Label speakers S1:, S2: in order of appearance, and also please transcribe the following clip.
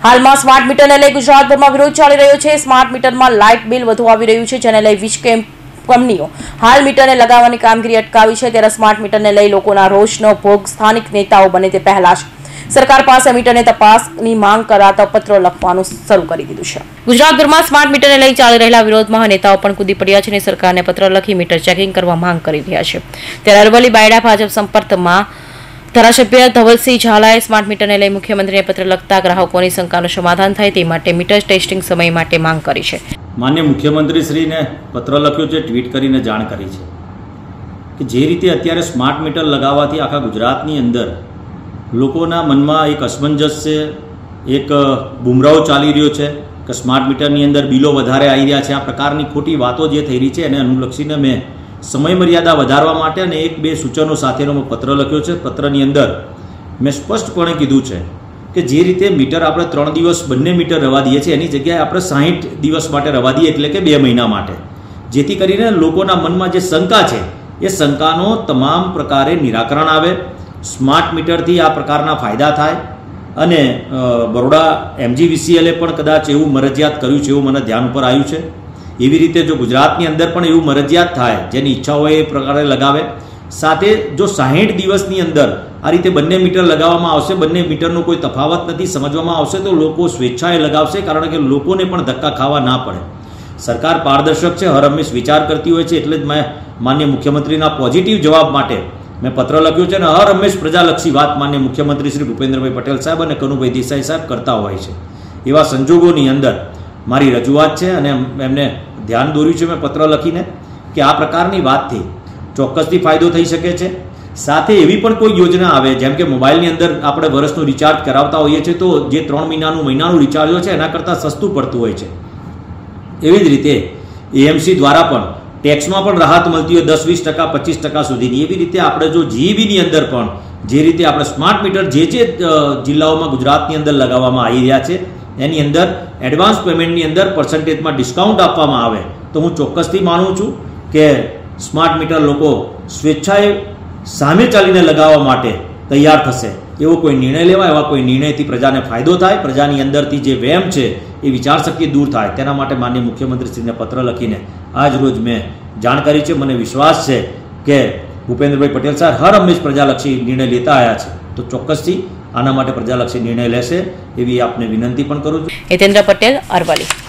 S1: હાલમાં સ્માર્ટ મીટરને લઈ ગુજરાતભરમાં વિરોધ ચાલી રહ્યો છે। સ્માર્ટ મીટરમાં લાઇટ બિલ વધુ આવી રહ્યું છે, જેને લઈ વીજ કંપનીઓ હાલ મીટરને લગાવવાની કામગીરી અટકાવી છે। ત્યારે સ્માર્ટ મીટરને લઈ લોકોના રોષનો ભોગ સ્થાનિક નેતાઓ બને તે પહેલા જ સરકાર પાસે મીટરને તપાસની માંગ કરાતા પત્રો લખવાનું શરૂ કરી દીધું છે। ગુજરાતભરમાં સ્માર્ટ મીટરને લઈ ચાલી રહેલા વિરોધમાં નેતાઓ પણ કૂદી પડ્યા છે અને સરકારને પત્ર લખી મીટર ચેકિંગ કરવા માંગ કરી રહ્યા છે। ત્યારે અરવલ્લી બાયડા ભાજપ સંપર્કમાં ધારાસભ્ય ધવલસિંહ ઝાલાએ સ્માર્ટ મીટરને લઈ મુખ્યમંત્રીને પત્ર લખતા ગ્રાહકોની શંકાનું સમાધાન થાય તે માટે મીટર ટેસ્ટિંગ સમય માટે માંગ કરી છે।
S2: માન્ય મુખ્યમંત્રીશ્રીને પત્ર લખ્યો છે, ટ્વીટ કરીને જાણ કરી છે કે જે રીતે અત્યારે સ્માર્ટ મીટર લગાવવાથી આખા ગુજરાતની અંદર લોકોના મનમાં એક અસમંજસ છે, એક બુમરાહો ચાલી રહ્યો છે કે સ્માર્ટ મીટરની અંદર બિલો વધારે આવી રહ્યા છે। આ પ્રકારની ખોટી વાતો જે થઈ રહી છે એને અનુલક્ષીને મેં સમય મર્યાદા વધારવા માટે અને 1-2 સૂચનો સાથેનો પત્ર લખ્યો છે। પત્રની અંદર મેં સ્પષ્ટપણે કીધું છે કે જે રીતે મીટર આપણે 3 દિવસ બંને મીટર રવા દઈએ છીએ એની જગ્યાએ આપણે 60 દિવસ માટે રવા દઈએ, એટલે કે 2 મહિના માટે, જેથી કરીને લોકોના મનમાં જે શંકા છે એ શંકાનો તમામ પ્રકારે નિરાકરણ આવે। સ્માર્ટ મીટરથી આ પ્રકારના ફાયદા થાય અને બરોડા MGVCL પણ કદાચ એવું મરજિયાત કર્યું છે એવું મને ધ્યાન ઉપર આવ્યું છે। એવી રીતે જો ગુજરાતની અંદર પણ એવું મરજિયાત થાય, જેની ઈચ્છા હોય એ પ્રકારે લગાવે। સાથે જો 60 દિવસની અંદર આ રીતે બંને મીટર લગાવવામાં આવશે, બંને મીટરનો કોઈ તફાવત નથી સમજવામાં આવશે તો લોકો સ્વેચ્છાએ લગાવશે, કારણ કે લોકોને પણ ધક્કા ખાવા ના પડે। સરકાર પારદર્શક છે, હર હંમેશ વિચાર કરતી હોય છે, એટલે જ મેં માન્ય મુખ્યમંત્રીના પોઝિટિવ જવાબ માટે મેં પત્ર લખ્યો છે અને હર હંમેશ પ્રજાલક્ષી વાત માન્ય મુખ્યમંત્રી શ્રી ભૂપેન્દ્રભાઈ પટેલ સાહેબ અને કનુભાઈ દેસાઈ સાહેબ કરતા હોય છે। એવા સંજોગોની અંદર મારી રજૂઆત છે અને એમને ધ્યાન દોર્યું છે મેં પત્ર લખીને કે આ પ્રકારની વાતથી ચોક્કસથી ફાયદો થઈ શકે છે। સાથે એવી પણ કોઈ યોજના આવે, જેમ કે મોબાઈલની અંદર આપણે વર્ષનું રિચાર્જ કરાવતા હોઈએ છીએ તો જે 3 મહિનાનું રિચાર્જ હોય છે એના કરતાં સસ્તું પડતું હોય છે। એવી જ રીતે AMC દ્વારા પણ ટેક્સમાં પણ રાહત મળતી હોય 10-20%, 25% સુધીની। એવી રીતે આપણે જો GEBની અંદર પણ જે રીતે આપણે સ્માર્ટ મીટર જે જિલ્લાઓમાં ગુજરાતની અંદર લગાવવામાં આવી રહ્યા છે એની અંદર એડવાન્સ પેમેન્ટની અંદર પર્સન્ટેજમાં ડિસ્કાઉન્ટ આપવામાં આવે તો હું ચોક્કસથી માનું છું કે સ્માર્ટ મીટર લોકો સ્વેચ્છાએ સામે ચાલીને લગાવવા માટે તૈયાર થશે। એવો કોઈ નિર્ણય લેવાય, એવા કોઈ નિર્ણયથી પ્રજાને ફાયદો થાય, પ્રજાની અંદરથી જે વહેમ છે એ વિચારશક્તિ દૂર થાય, તેના માટે માનનીય મુખ્યમંત્રીશ્રીને પત્ર લખીને આજ રોજ મેં જાણ કરી છે। મને વિશ્વાસ છે કે ભૂપેન્દ્રભાઈ પટેલ સાહેબ હર હંમેશ પ્રજાલક્ષી નિર્ણય લેતા આવ્યા છે તો ચોક્કસથી આના માટે પ્રજાલક્ષી નિર્ણય લેશે એવી આપને વિનંતી પણ કરું છું।
S1: હિતેન્દ્ર પટેલ, અરવલ્લી।